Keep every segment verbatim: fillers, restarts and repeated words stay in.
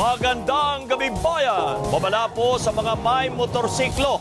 Magandang gabi bayan! Babala po sa mga may motorsiklo.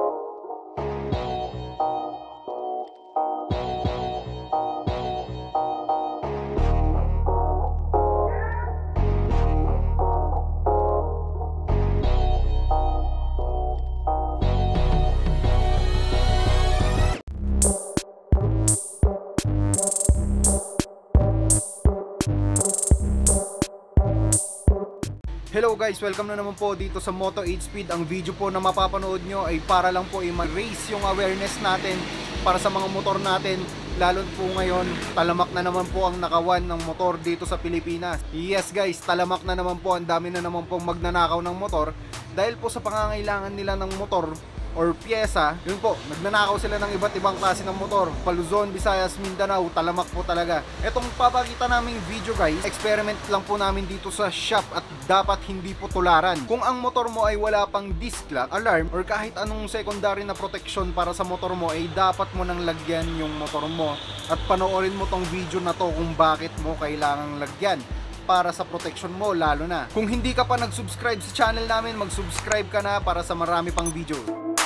Hello guys, welcome na naman po dito sa Moto eight Speed. Ang video po na mapapanood nyo ay para lang po i-raise yung awareness natin para sa mga motor natin. Lalo po ngayon, talamak na naman po ang nakawan ng motor dito sa Pilipinas. Yes guys, talamak na naman po, ang dami na naman pong magnanakaw ng motor dahil po sa pangangailangan nila ng motor or pyesa. Yun po, nagnanakaw sila ng iba't ibang klase ng motor. Luzon, Visayas, Mindanao, talamak po talaga. Etong papakita naming video guys, experiment lang po namin dito sa shop at dapat hindi po tularan. Kung ang motor mo ay wala pang disc lock, alarm, or kahit anong secondary na protection para sa motor mo, ay dapat mo nang lagyan yung motor mo. At panoorin mo tong video na to kung bakit mo kailangang lagyan para sa protection mo, lalo na kung hindi ka pa nag-subscribe sa channel namin, mag-subscribe ka na para sa marami pang video.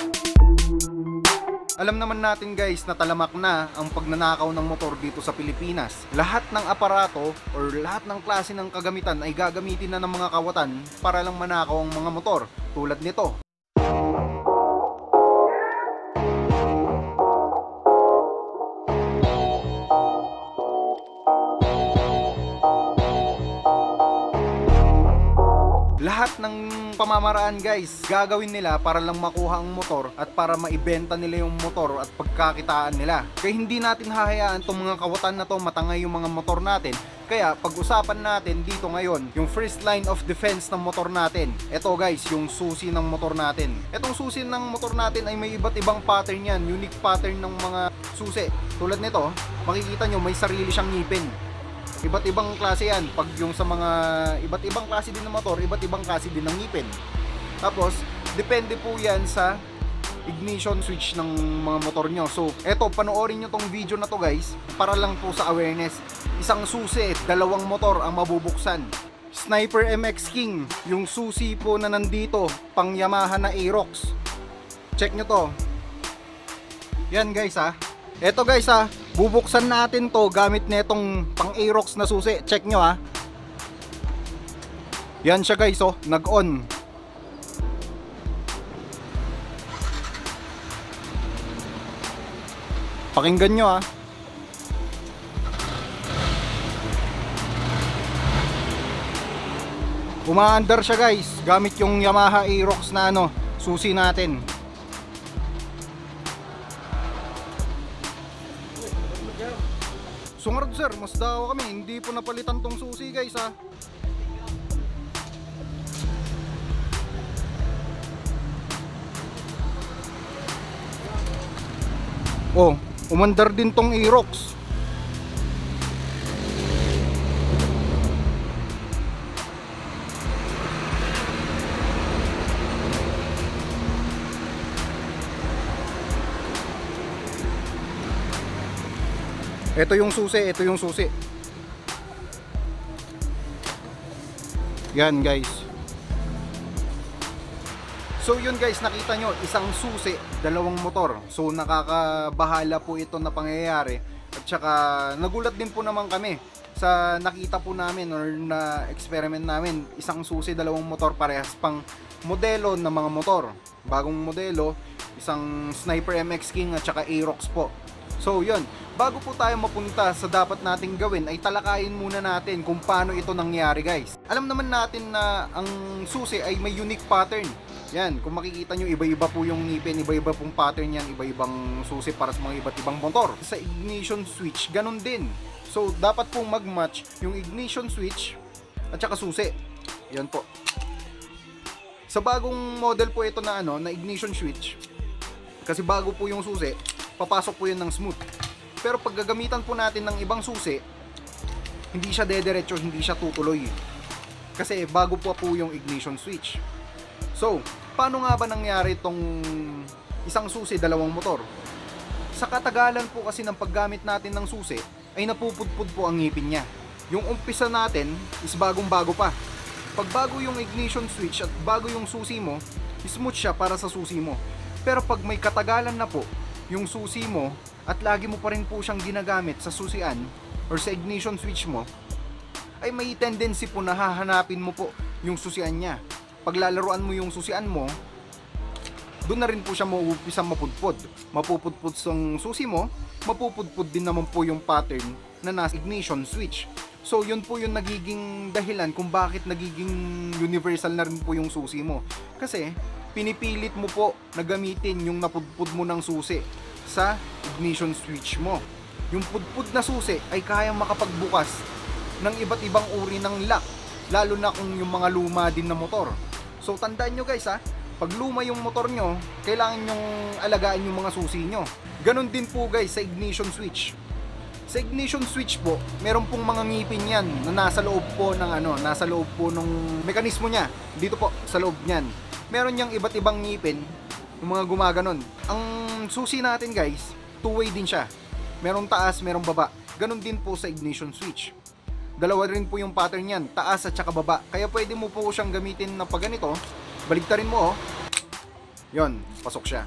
Alam naman natin guys na talamak na ang pagnanakaw ng motor dito sa Pilipinas. Lahat ng aparato or lahat ng klase ng kagamitan ay gagamitin na ng mga kawatan para lang manakaw ang mga motor tulad nito. Lahat ng pamamaraan guys, gagawin nila para lang makuha ang motor at para maibenta nila yung motor at pagkakitaan nila. Kaya hindi natin hahayaan itong mga kawatan na to matangay yung mga motor natin. Kaya pag-usapan natin dito ngayon, yung first line of defense ng motor natin. Ito guys, yung susi ng motor natin. Itong susi ng motor natin ay may iba't ibang pattern yan, unique pattern ng mga susi. Tulad nito, makikita nyo may sarili siyang ngipin. Iba't ibang klase yan. Pag yung sa mga iba't ibang klase din ng motor, iba't ibang klase din ng ngipin. Tapos, depende po yan sa ignition switch ng mga motor nyo. So, eto, panoorin nyo tong video na to guys, para lang po sa awareness. Isang susi, dalawang motor ang mabubuksan. Sniper M X King, yung susi po na nandito, pang Yamaha na Aerox. Check nyo to. Yan guys ha. Eto guys ha, bubuksan natin to gamit netong pang Aerox na susi. Check nyo ha. Yan siya guys oh, nag-on. Pakinggan nyo ha. Umaandar siya guys, gamit yung Yamaha Aerox na ano, susi natin. Sungarad sir, mas daw kami, hindi po napalitan tong susi guys ha. Oh, umandar din tong Aerox. Ito yung susi, ito yung susi. Yan guys. So yun guys, nakita nyo, isang susi, dalawang motor. So nakakabahala po ito na pangyayari. At saka nagulat din po naman kami sa nakita po namin or na experiment namin. Isang susi, dalawang motor, parehas pang modelo ng mga motor. Bagong modelo, isang Sniper M X King at saka Aerox po. So yun, bago po tayo mapunta sa dapat nating gawin ay talakayin muna natin kung paano ito nangyari guys. Alam naman natin na ang susi ay may unique pattern. Yan, kung makikita nyo, iba-iba po yung ngipin, iba-iba pong pattern yan, iba-ibang susi para sa mga iba't ibang motor. Sa ignition switch, ganun din. So dapat pong mag-match yung ignition switch at saka susi. Yan po. Sa bagong model po ito na ano, na ignition switch, kasi bago po yung susi, papasok po yun ng smooth. Pero pag gagamitan po natin ng ibang susi, hindi siya dediretso, hindi siya tutuloy. Kasi bago po po yung ignition switch. So, paano nga ba nangyari itong isang susi, dalawang motor? Sa katagalan po kasi ng paggamit natin ng susi, ay napupudpud po ang ngipin niya. Yung umpisa natin is bagong bago pa. pag bago yung ignition switch at bago yung susi mo, smooth siya para sa susi mo. Pero pag may katagalan na po yung susi mo at lagi mo pa rin po siyang ginagamit sa susian or sa ignition switch mo, ay may tendency po na hahanapin mo po yung susian niya. Paglalaruan mo yung susian mo, doon na rin po siya mauupisang mapudpud. Mapupudpud yung susi mo, mapupudpud din naman po yung pattern na nasa ignition switch. So yun po yung nagiging dahilan kung bakit nagiging universal na rin po yung susi mo. Kasi pinipilit mo po na gamitin yung napudpud mo ng susi sa ignition switch mo. Yung pudpud na susi ay kayang makapagbukas ng iba't ibang uri ng lock, lalo na kung yung mga luma din na motor. So tandaan nyo guys ha, pag luma yung motor nyo, kailangan nyong alagaan yung mga susi nyo. Ganon din po guys sa ignition switch. Sa ignition switch po, meron pong mga ngipin yan na nasa loob po ng ano, nasa loob po ng mekanismo niya. Dito po sa loob niyan. Meron yang iba't ibang ngipin, yung mga gumaganon. Ang susi natin guys, two-way din siya. Merong taas, merong baba. Ganon din po sa ignition switch. Dalawa rin po yung pattern niyan, taas at saka baba. Kaya pwede mo po siyang gamitin na pag ganito, baligtarin mo oh. Yon, pasok siya.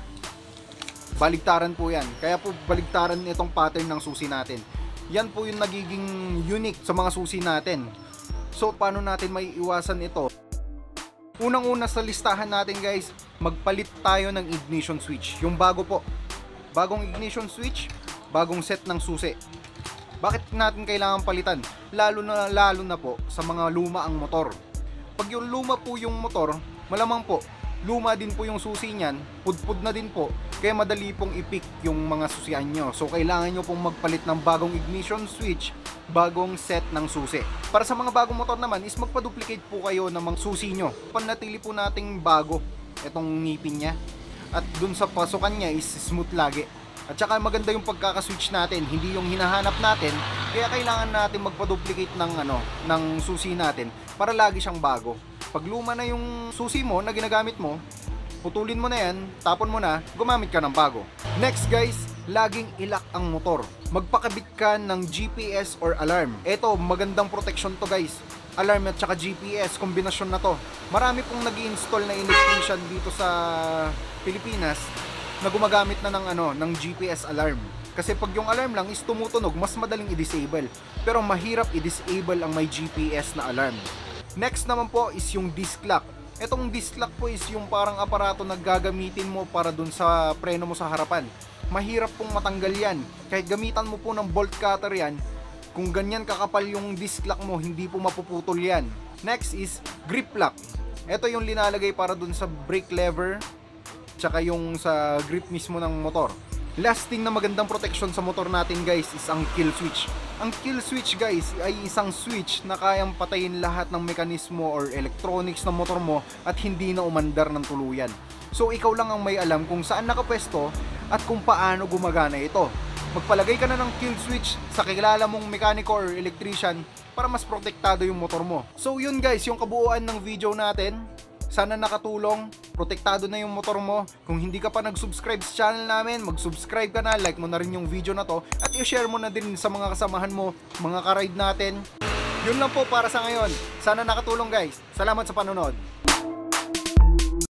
Baligtaran po yan. Kaya po baligtaran itong pattern ng susi natin. Yan po yung nagiging unique sa mga susi natin. So paano natin may iwasan ito? Unang-una sa listahan natin guys, magpalit tayo ng ignition switch. Yung bago po. Bagong ignition switch, bagong set ng susi. Bakit natin kailangan palitan? Lalo na lalo na po sa mga luma ang motor. Pag yung luma po yung motor, malamang po luma din po yung susi niyan, pudpud na din po, kaya madali pong ipik yung mga susian nyo. So kailangan nyo pong magpalit ng bagong ignition switch, bagong set ng susi. Para sa mga bagong motor naman is magpa-duplicate po kayo ng mga susi nyo. Panatili po nating bago itong ngipin niya, at dun sa pasukan niya is smooth lagi. At saka maganda yung pagkaka-switch natin, hindi yung hinahanap natin, kaya kailangan natin magpa-duplicate ng ano, ng susi natin para lagi siyang bago. Pag luma na yung susi mo na ginagamit mo, putulin mo na yan, tapon mo na, gumamit ka ng bago. Next guys, laging ilak ang motor. Magpakabit ka ng G P S or alarm. Ito, magandang protection to guys. Alarm at saka G P S, kombinasyon na to. Marami pong nag-i-install na electrician dito sa Pilipinas na gumagamit na ng ano, ng G P S alarm. Kasi pag yung alarm lang is tumutunog, mas madaling i-disable. Pero mahirap i-disable ang may G P S na alarm. Next naman po is yung disc lock. Etong disc lock po is yung parang aparato na gagamitin mo para dun sa preno mo sa harapan. Mahirap pong matanggal yan. Kahit gamitan mo po ng bolt cutter yan, kung ganyan kakapal yung disc lock mo, hindi po mapuputol yan. Next is grip lock. Ito yung linalagay para dun sa brake lever, tsaka yung sa grip mismo ng motor. Last thing na magandang protection sa motor natin guys is ang kill switch. Ang kill switch guys ay isang switch na kayang patayin lahat ng mekanismo or electronics ng motor mo at hindi na umandar ng tuluyan. So ikaw lang ang may alam kung saan nakapwesto at kung paano gumagana ito. Magpalagay ka na ng kill switch sa kilala mong mekaniko or electrician para mas protektado yung motor mo. So yun guys, yung kabuuan ng video natin. Sana nakatulong, protektado na yung motor mo. Kung hindi ka pa nag-subscribe sa channel namin, mag-subscribe ka na, like mo na rin yung video na to, at i-share mo na din sa mga kasamahan mo, mga ka-ride natin. Yun lang po para sa ngayon. Sana nakatulong guys. Salamat sa panonood.